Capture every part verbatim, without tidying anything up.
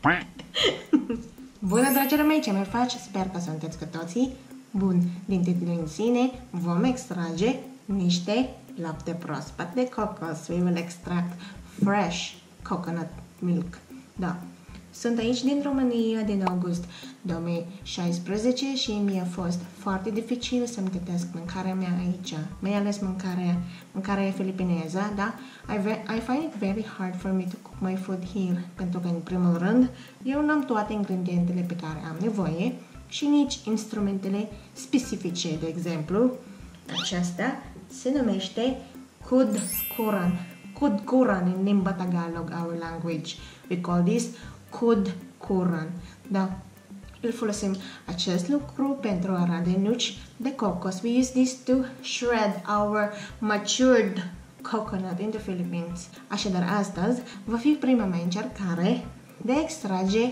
Bună, dragilor mei, ce mai faci? Sper că sunteți cu toții bun. Din titlul în sine vom extrage niște lapte proaspăt de cocos. We will extract fresh coconut milk. Da. Sunt aici din România din august două mii șaisprezece și mi-a fost foarte dificil să-mi gătesc mâncarea mea aici, mai ales mâncarea, mâncarea filipineză, da? I, I find it very hard for me to cook my food here, pentru că, în primul rând, eu n-am toate ingredientele pe care am nevoie și nici instrumentele specifice. De exemplu, aceasta se numește kudkuran. Kudkuran in limba Tagalog, our language. We call this kudkuran. Da. Îl folosim acest lucru pentru a rade nuci de cocos. We use this to shred our matured coconut in the Philippines. Așadar, astăzi va fi prima mea încercare de a extrage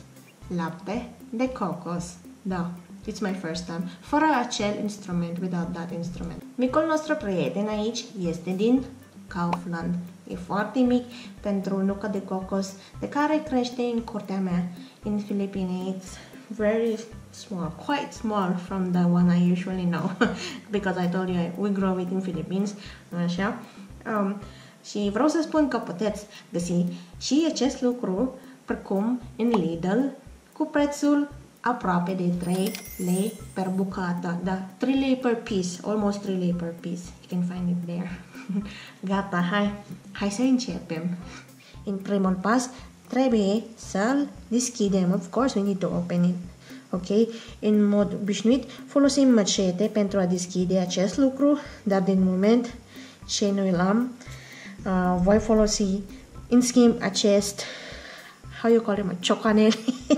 lapte de cocos. Da. It's my first time. Fără acel instrument, without that instrument. Micul nostru prieten aici este din Kaufland. E foarte mic pentru nucă de cocos de care crește în curtea mea. In Philippines, it's very small, quite small from the one I usually know. Because I told you we grow it in Philippines. Așa. Um, și vreau să spun că puteți găsi și acest lucru precum în Lidl cu prețul aproape de trei lei per bucată. Da, trei lei per piece, almost trei lei per piece. You can find it there. Gata, hai, hai să începem. În primul pas trebuie să-l deschidem. Of course, we need to open it. Ok? În mod obișnuit folosim macete pentru a deschide acest lucru, dar din moment ce nu l-am, uh, voi folosi în schimb acest, how you call it, ciocanel.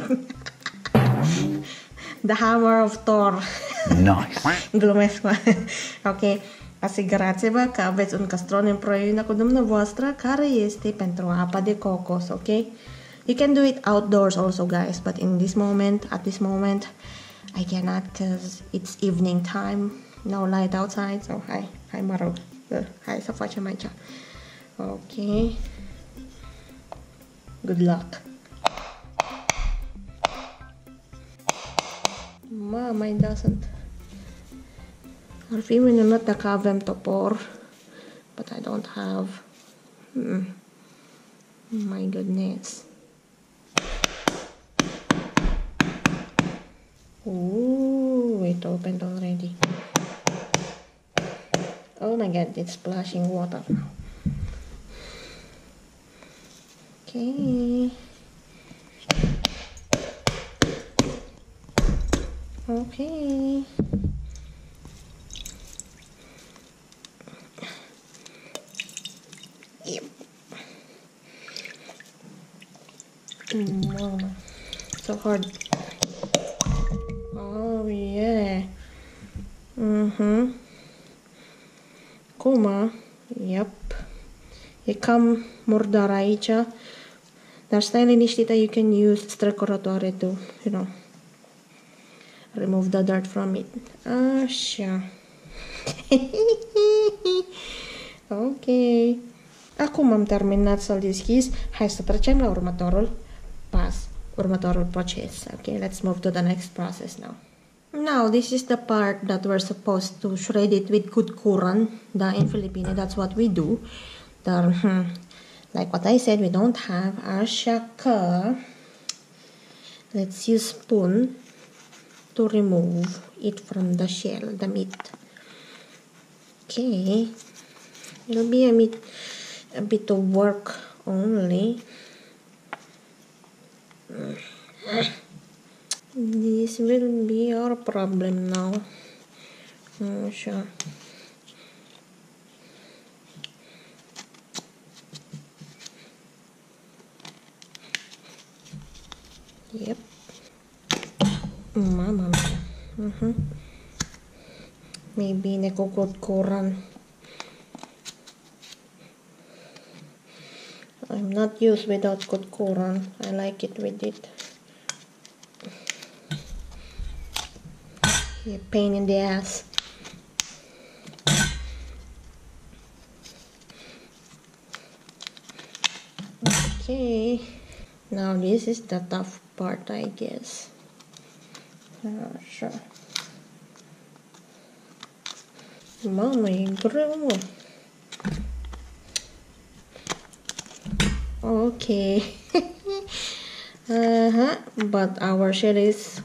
The hammer of Thor. Nice. Glumesc. Ok. Asigurați-vă că aveți un castron împreună cu dumneavoastră care este pentru apa de cocos, ok? You can do it outdoors also, guys, but in this moment, at this moment, I cannot because it's evening time, no light outside, so hai, hai mă rog, hai să facem aici. Ok. Good luck. Mama, it doesn't. Ar fi minunat dacă avem topor, but I don't have. Hmm. My goodness. Ooh, it opened already. Oh my god, it's splashing water now. Okay. Okay. Yep. Mama, so hard. Oh yeah. Mhm. Cum? Yep. E cam murdar aici, dar stai liniștită, you can use strecurătoare to, you know, remove the dirt from it. Așa. Ok. Acum am terminat să-l deschis. Hai să trecem la următorul pas, următorul proces. Ok, let's move to the next process now. Now, this is the part that we're supposed to shred it with kudkuran. Da, in Filipino, that's what we do. Dar, hmm, like what I said, we don't have. Așa că, let's use spoon to remove it from the shell, the meat. Okay, it'll be a bit, a bit of work only. This will be our problem now. Așa. Yep. Mama mia. Uh-huh. Maybe nekukudkuran. I'm not used without kudkuran. I like it with it. A pain in the ass. Okay. Now this is the tough part, I guess. Uh, sure. Mommy, grow. Okay. uh-huh. But our shell is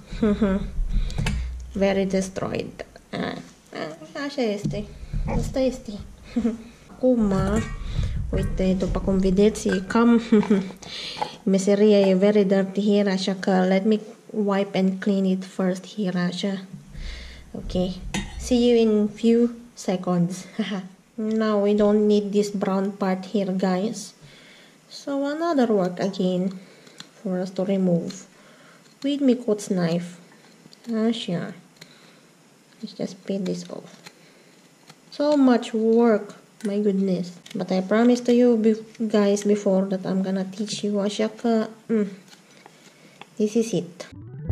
very destroyed. Uh, uh, așa este. Asta este. Acum, uite, după cum vedeți, e cam meseria e very dirty here, așa că let me wipe and clean it first here, așa. Okay. See you in few seconds. Now we don't need this brown part here, guys. So another work again for us to remove with Mikot's knife. Așa. Let's just peel this off. So much work, my goodness. But I promised to you be guys before that I'm gonna teach you. Așa că, mm, this is it.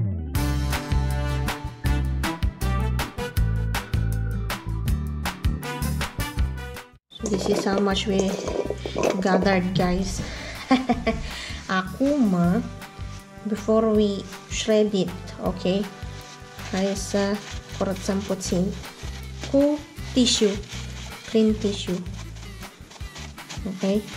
This is how much we gathered, guys. Acum, before we shred it, ok? Hai să curățăm puțin cu tissue, clean tissue, ok?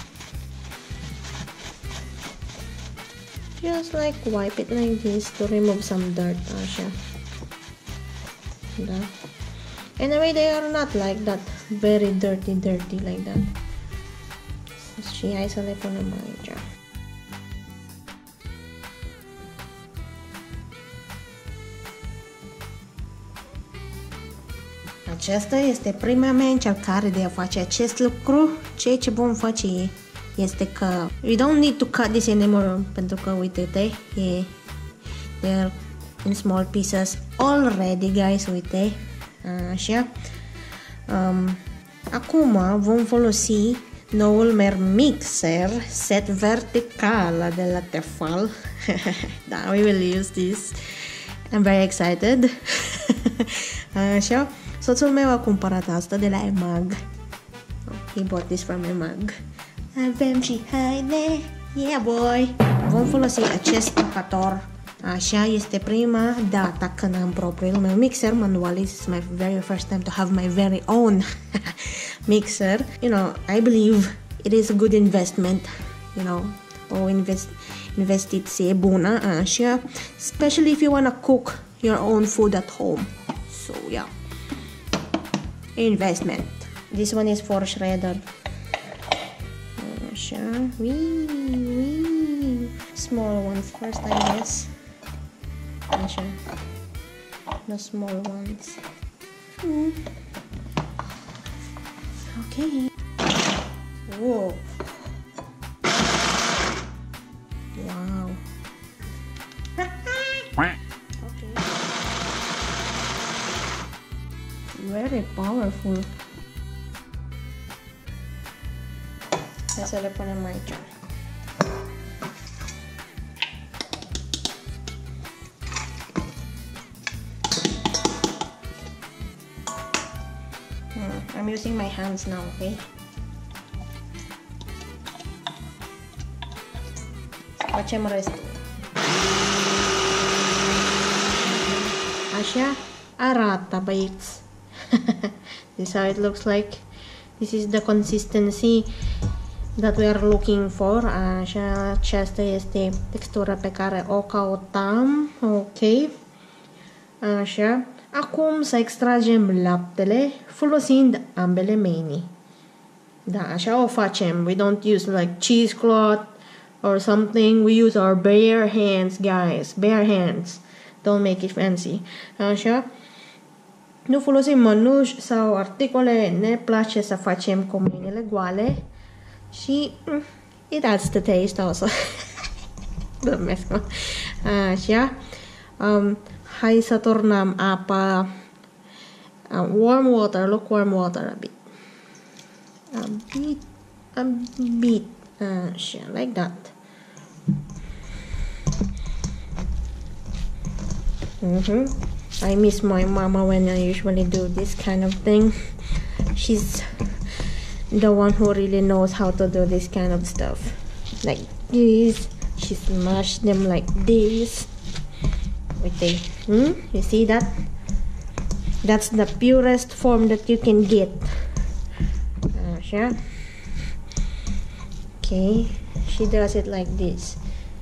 Just like wipe it like this to remove some dirt, așa. Da. Anyway, they are not like that, very dirty, dirty like that. Și hai să le punem aici. Aceasta este prima mea încercare de a face acest lucru. Ceea ce vom face este că we don't need to cut this anymore, pentru că uite-te, e they're in small pieces already, guys, uite, așa. Um, acum vom folosi noul meu mixer set vertical de la Tefal. Da, we will use this. I'm very excited. Așa. Soțul meu a cumpărat asta de la EMAG. He bought this from EMAG. Avem și haine. Yeah, boy! Vom folosi acest tocator. Așa, este prima dată când am propriul meu mixer manual. This is my very first time to have my very own mixer. You know, I believe it is a good investment. You know, o invest investiție bună, așa. Especially if you want to cook your own food at home. So, yeah. Investment. This one is for shredder. Așa. Wee, wee. Small ones first, I guess. Așa. The small ones. Mm. Okay. Whoa. Wow. Okay. Very powerful. Hai să le punem aici. Hmm, I'm using my hands now, okay? Facem restul. Așa arată, băieți. This is how it looks like. This is the consistency that we are looking for. Așa, aceasta este textura pe care o căutam. Ok. Așa. Acum să extragem laptele folosind ambele mâini. Da, așa o facem. We don't use like cheesecloth or something. We use our bare hands, guys. Bare hands. Don't make it fancy. Așa. Nu folosim mănuși sau articole. Ne place să facem cu mâinile goale. Și it adds the taste also. Glumesc, mă. Așa. Um, hai să turnăm apa. Uh, warm water. Look, warm water a bit. A bit. A bit. Așa, like that. Mm-hmm. I miss my mama when I usually do this kind of thing. She's the one who really knows how to do this kind of stuff. Like this. she smashed them like this. Okay, hmm? You see that? That's the purest form that you can get. Uh, sure. Okay, she does it like this.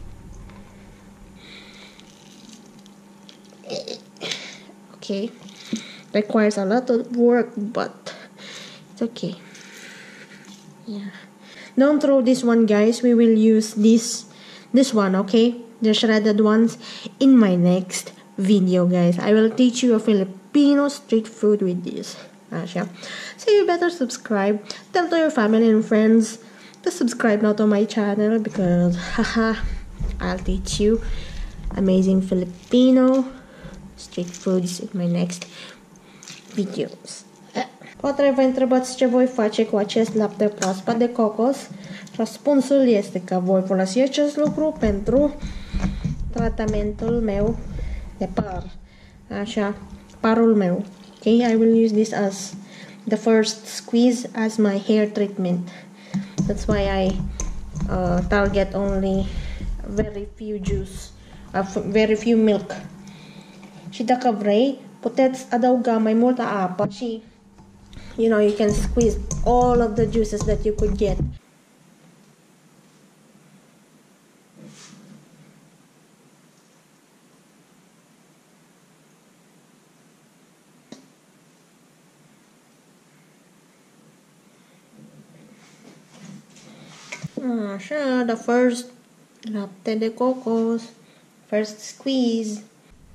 Okay, requires a lot of work, but it's okay. Yeah, don't throw this one, guys. We will use this this one, okay, the shredded ones, in my next video, guys. I will teach you a Filipino street food with this. Asha. So you better subscribe. Tell to your family and friends to subscribe now to my channel, because haha, I'll teach you amazing Filipino street foods in my next videos. Potreba întrebați ce voi face cu acest lapte proaspăt de cocos. Răspunsul este că voi folosi acest lucru pentru tratamentul meu de păr. Așa, părul meu. Okay, I will use this as the first squeeze as my hair treatment. That's why I uh, target only very few juice, uh, very few milk. Și dacă vrei, puteți adăuga mai multă apă și, you know, you can squeeze all of the juices that you could get. Așa, the first lapte de cocos, first squeeze.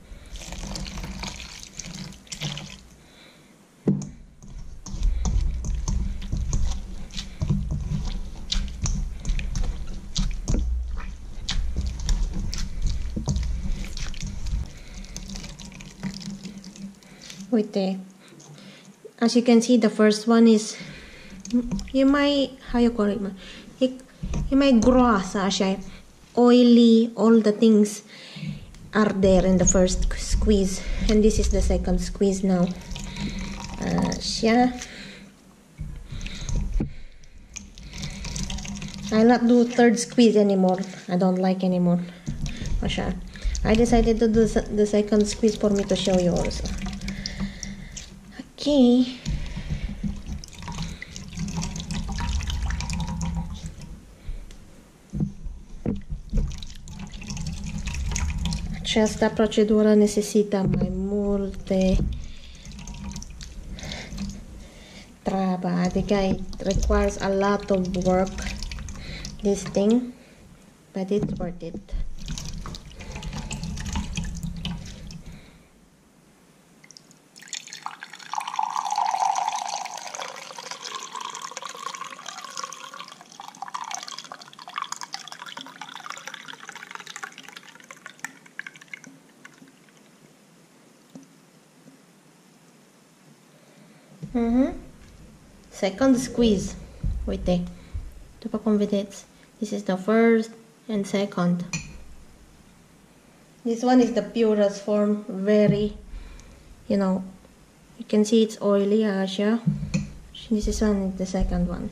Uite, as you can see, the first one is, e mai, how you call it, e, e mai groasă, așa, oily, all the things are there in the first squeeze, and this is the second squeeze now. Așa. I'll not do third squeeze anymore. I don't like anymore. Așa. I decided to do the second squeeze for me to show you also. Okay. Această procedură necesită mai multe treabă, adică it requires a lot of work, this thing, but it's worth it. Mm-hmm. Second squeeze. Uite, după cum vedeți, this is the first and second. This one is the purest form, very, you know, you can see it's oily, așa. This is one, the second one.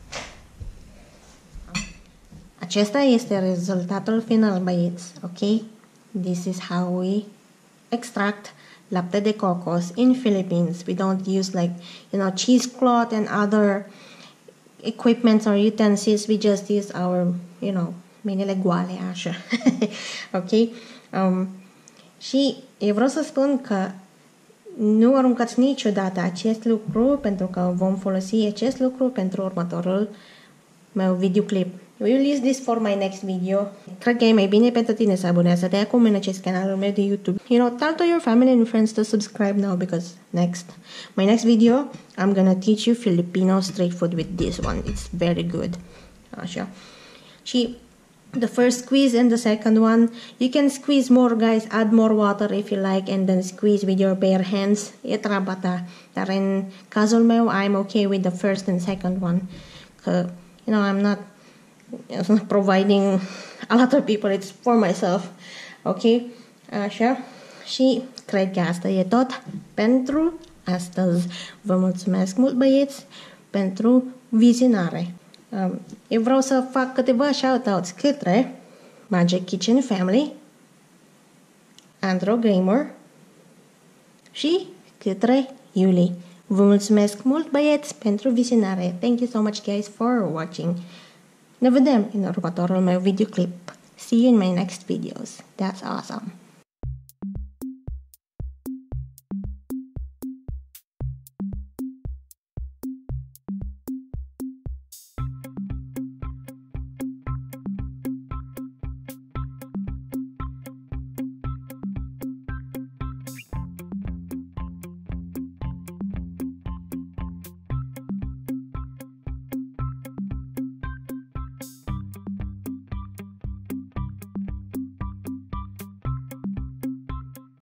Acesta este rezultatul final, băieți, ok? This is how we extract lapte de cocos in Philippines. We don't use like, you know, cheesecloth and other equipments or utensils. We just use our, you know, minele goale, așa. Ok? Um, și eu vreau să spun că nu aruncați niciodată acest lucru, pentru că vom folosi acest lucru pentru următorul meu videoclip. We will use this for my next video. Cred că e mai bine pentru tine să abonează-te acum în acest canalul meu de YouTube. You know, tell to your family and friends to subscribe now, because next, my next video, I'm gonna teach you Filipino street food with this one. It's very good. Așa. Și the first squeeze and the second one, you can squeeze more, guys. Add more water if you like, and then squeeze with your bare hands. E treaba ta. Dar în cazul meu, I'm okay with the first and second one. Că, you know, I'm not providing a lot of people, it's for myself. Ok? Așa. Și cred că asta e tot pentru astăzi. Vă mulțumesc mult, băieți, pentru vizionare. Um, eu vreau să fac câteva shout-outs către Magic Kitchen Family, Andrew Gamer și către Iulie. Vă mulțumesc mult, băieți, pentru vizionare. Thank you so much, guys, for watching. Ne vedem în următorul meu videoclip. See you in my next videos. That's awesome.